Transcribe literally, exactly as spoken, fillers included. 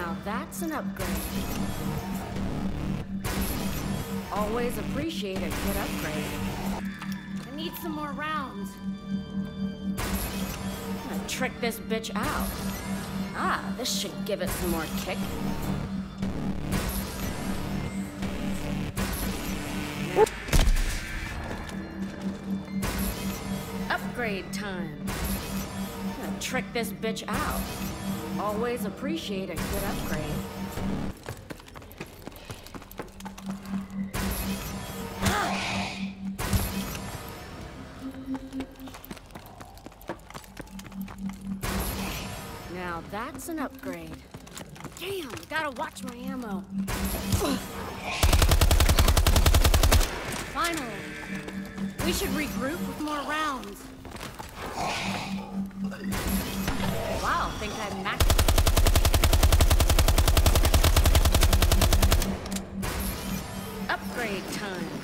Now that's an upgrade. Always appreciate a good upgrade. I need some more rounds. I'm gonna trick this bitch out. Ah, this should give it some more kick. Upgrade time. I'm gonna trick this bitch out. Always appreciate a good upgrade. Now that's an upgrade. Damn, gotta watch my ammo. Finally. We should regroup with more rounds. Wow, think I maxed it. Upgrade time.